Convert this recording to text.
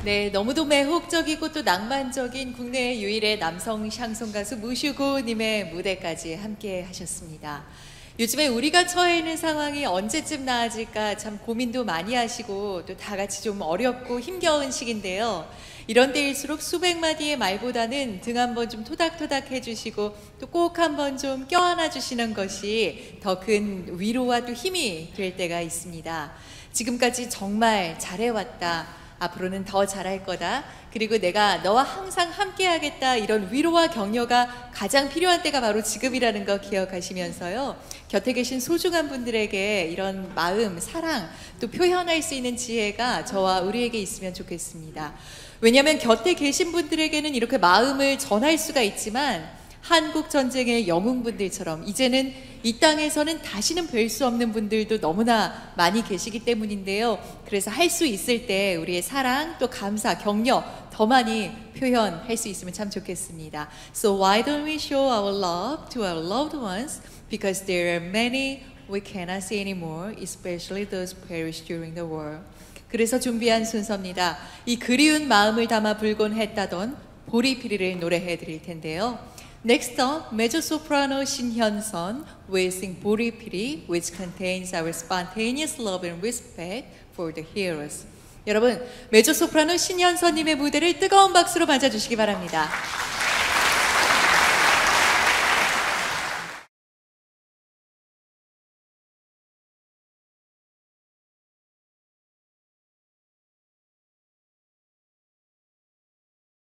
네, 너무도 매혹적이고 또 낭만적인 국내 유일의 남성 샹송 가수 무슈고님의 무대까지 함께 하셨습니다. 요즘에 우리가 처해 있는 상황이 언제쯤 나아질까 참 고민도 많이 하시고 또 다 같이 좀 어렵고 힘겨운 시기인데요. 이런 때일수록 수백 마디의 말보다는 등 한번 좀 토닥토닥 해주시고 또 꼭 한번 좀 껴안아 주시는 것이 더 큰 위로와 또 힘이 될 때가 있습니다. 지금까지 정말 잘해왔다. 앞으로는 더 잘할 거다. 그리고 내가 너와 항상 함께 하겠다. 이런 위로와 격려가 가장 필요한 때가 바로 지금이라는 거 기억하시면서요. 곁에 계신 소중한 분들에게 이런 마음, 사랑 또 표현할 수 있는 지혜가 저와 우리에게 있으면 좋겠습니다. 왜냐하면 곁에 계신 분들에게는 이렇게 마음을 전할 수가 있지만 한국 전쟁의 영웅분들처럼 이제는 이 땅에서는 다시는 뵐 수 없는 분들도 너무나 많이 계시기 때문인데요. 그래서 할 수 있을 때 우리의 사랑 또 감사, 격려 더 많이 표현할 수 있으면 참 좋겠습니다. So why don't we show our love to our loved ones? Because there are many we cannot see anymore, especially those perished during the war. 그래서 준비한 순서입니다. 이 그리운 마음을 담아 불곤 했다던 보리피리를 노래해 드릴 텐데요. Next up, mezzo-soprano 신현선 will sing 보리피리, which contains our spontaneous love and respect for the heroes. 여러분, 메조소프라노 신현선님의 무대를 뜨거운 박수로 맞아주시기 바랍니다.